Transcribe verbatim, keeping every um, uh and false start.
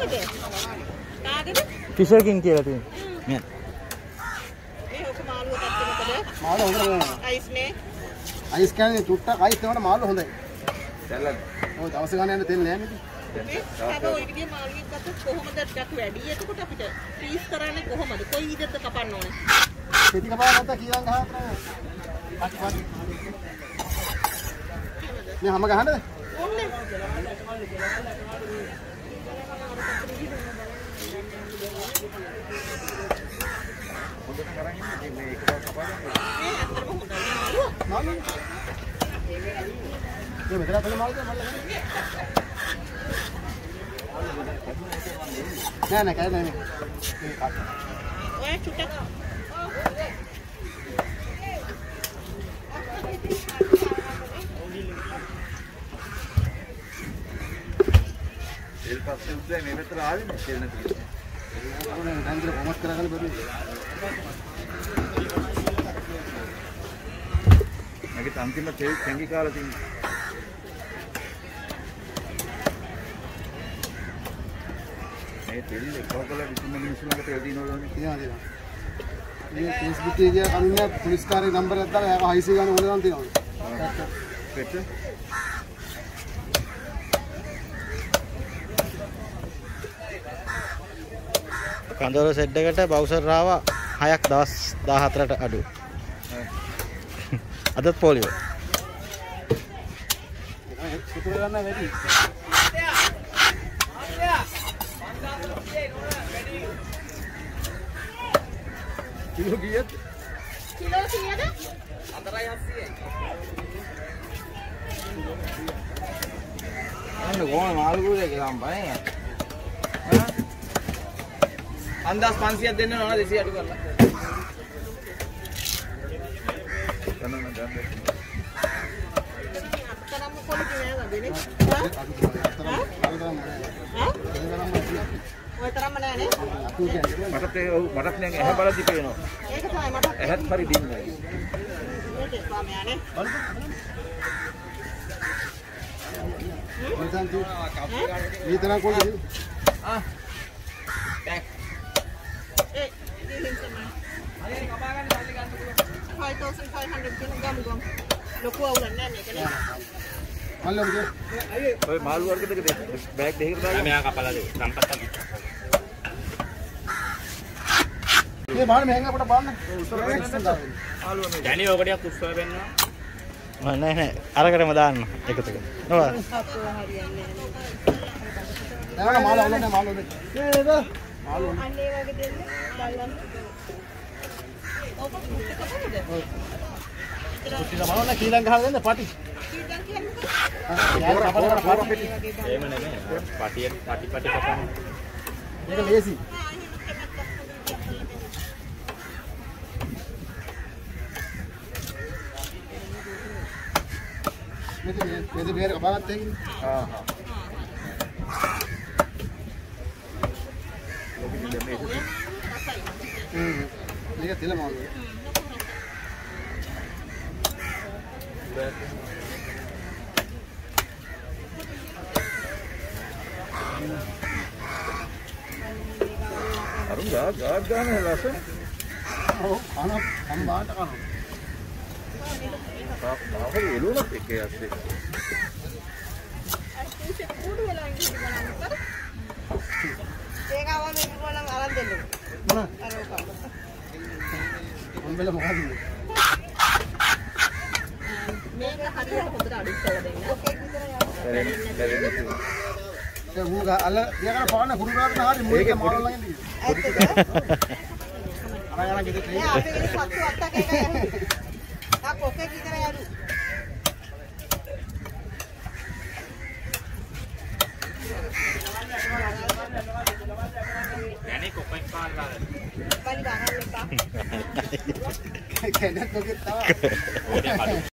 කිෂයකින් කියලා තියෙනවා. මේ ඔක මාළුව පැත්තේ මොකද? මාළු හොඳයි. අයිස් නේ. අයිස් කියන්නේ චුට්ටක් අයිස් කරනකොට මාළු හොඳයි. දැල්ලද? ඔය දවස් ගාන යන තෙල් නෑ නේද? මේ හැබැයි ඔය විදිහේ මාළුවෙක් ගත්තොත් කොහොමද ටිකක් වැඩි. එතකොට අපිට ෆ්‍රීස් කරන්නේ කොහොමද? කොයි විදිහට කපන්න ඕනේ? පෙති කපා ගත්තා කීයන් ගහන්න. පටි පටි. මේ හැම ගහන්නද? ඕනේ. හොඳට කරන් ඉන්නේ මේ එක කපා ගන්න. මේ අතරම හොඳයි මාළුව. මාළු. මේ මෙතන තමයි මාළු මල්ල. නෑ නෑ කෑ නෑ. මේ කාට. ඔය චුට්ටක්. තෙල් පස්සේ උද්දේ මේ මෙතන ආවේ නේ තෙල් නැති. ඕනේ දැන් කොහොමද කරගන්න බැරි. මගේ අන්තිම තෙල් තැඟි කාලා තින්නේ. මේ තෙල් එකවකල විසුම මිනිස්සු ළඟ තෙල් දිනවලුනේ. තියනවා තියනවා. මේ Facebook එකේ ගියා කමින්න පොලිස් කාර්ය නම්බර් එකක් දාලා එයාව හයිසි ගන්න ඕන නම් තියනවා. පෙට්ට කඳවුර සෙට් එකට බවුසර් රාවා හයක් දවස් දාහතරට අඩු. අදත් පොලියෝ. සුතුර ගන්න වැඩි. කිලෝ කීයද? කිලෝ කීයද? හතරයි හත්සියයි. අන්න කොහොම මාළු කුලේ ගියාම බෑ. අන්දාස් පන්සියක් දෙන්න ඕන දෙසිය අඩු කරලා. ගණන ගන්න. අතරම පොලිටි නෑ වදනේ. ඔය තරම්ම නෑනේ. මටත් ඒ මටත් නෑ ඇහැ බලද්දි පේනවා. ඒක තමයි මට. ඇහත් හරි දින්නේ. මේක ස්වාමියානේ. මොකක්ද තු? ඊතරම් කොල්ලද? ආ. ටැක්. ඒ ගිහින් තමයි. අනේ කපා ගන්න සල්ලි ගන්න පුළුවන්. five thousand five hundred කියන ගම් ගම්. ලොකු අවුලක් නෑ මේකනේ. මල්ලෝද? ඔය මාළු වර්ග දෙක දෙන්න. බෑග් දෙකකට දාලා මෙයා කපලා දෙන්න. සම්පත් මේ බාන මෙහෙන් අපිට බලන්න. මාළුව මේ. දැනි ඔක ටිකක් උස්සලා වෙන්නවා. නෑ නෑ අරකටම දාන්න එකතු කරලා. නෝ. නෑ මාළු අවුලන්නේ මාළු දෙන්න. නේද? මාළු අන්නේ වගේ දෙන්න බලන්න. ඔක කපන්නද? ඔව්. කුටි ගමන කීලං ගහලා දෙන්න පටි. කීයන් කියන්නේ යාර කපලා කරලා පටි. එහෙම නෙමෙයි. පටිය පටි පටි කපන්න. මේක ලේසි. මේක මේක බේර කපාගත්ත එකනේ. ආ හා. ලොකු දෙමේ ඒක. හ්ම්. මේක තෙල මාළු. අරුන් ගා ගා ගන්න ලස්සන. ඔව් අන සම්බාට කනවා. තාපහරි එළුණත් එක යස්සේ. අයිතිසේ කුඩු වෙලා ඉන්නේ බලන්න. ඒක ආවම මේක බලන් අරන් දෙන්න. මොන? අර ඔක. මොම්බෙල මොකද? මේක හරියට හොඳට අඩු කරලා දෙන්න. ඔකේ විතර යන්න. ඒ ඌ අල්ල දියකන පාන කුරු කරගෙන හරි මොකද මාළු ළඟින් ඉන්නේ. ඇත්තද? අර යන ගෙදර මේ අපේ ගෙදර සත්තු අත්තක එක යන්නේ. ආ කොකේ විතර යරු. යන්නේ කොපෙක් පාරලා. බලි ගහන්න එපා. කෙනෙක් කොකේ තාම